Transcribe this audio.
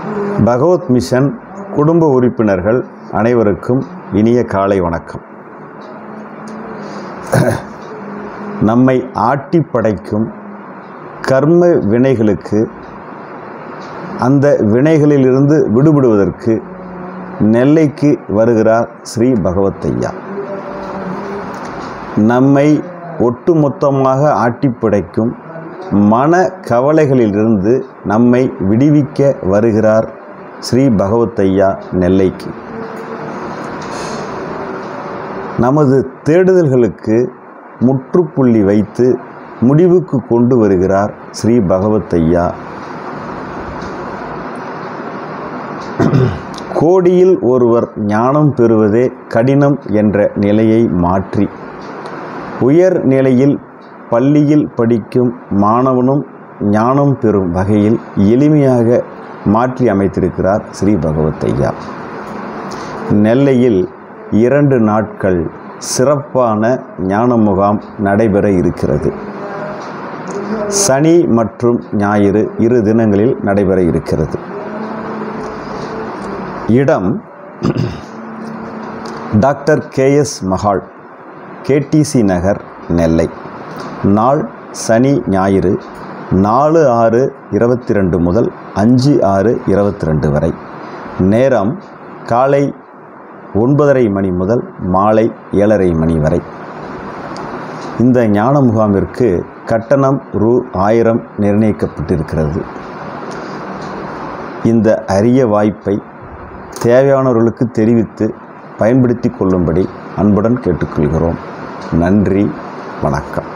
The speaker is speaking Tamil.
பகவத் மிஷன் குடும்ப உறுப்பினர்கள் அனைவருக்கும் இனிய காலை வணக்கம். நம்மை ஆட்டி படைக்கும் கர்ம வினைகளுக்கு, அந்த வினைகளிலிருந்து விடுபடுவதற்கு நெல்லைக்கு வருகிறார் ஸ்ரீ பகவத் ஐயா. நம்மை ஒட்டுமொத்தமாக ஆட்டி படைக்கும் மன கவலைகளிலிருந்து நம்மை விடுவிக்க வருகிறார் ஸ்ரீ பகவத் ஐயா நெல்லைக்கு. நமது தேடுதல்களுக்கு முற்றுப்புள்ளி வைத்து முடிவுக்கு கொண்டு வருகிறார் ஸ்ரீ பகவத் ஐயா. கோடியில் ஒருவர் ஞானம் பெறுவதே கடினம் என்ற நிலையை மாற்றி உயர் நிலையில் பள்ளியில் படிக்கும் மாணவனும் ஞானம் பெறும் வகையில் எளிமையாக மாற்றி அமைத்திருக்கிறார் ஸ்ரீ பகவத் ஐயா. நெல்லையில் 2 நாட்கள் சிறப்பான ஞான முகாம் நடைபெற இருக்கிறது. சனி மற்றும் ஞாயிறு 2 தினங்களில் நடைபெற இருக்கிறது. இடம் doctor KS Mahal, KTC Nagar, Nellai. நாள் சனி ஞாயிறு 4/6/22 முதல் 5/6/22 வரை. நேரம் காலை 9:30 மணி முதல் மாலை 7:30 மணி வரை. இந்த ஞான முகாமிற்கு கட்டணம் ரூ.1000 நிர்ணயிக்கப்பட்டிருக்கிறது. இந்த அரிய வாய்ப்பை தேவையானவர்களுக்கு தெரிவித்து பயன்படுத்தி கொள்ளும்படி அன்புடன் கேட்டுக்கொள்கிறோம். நன்றி, வணக்கம்.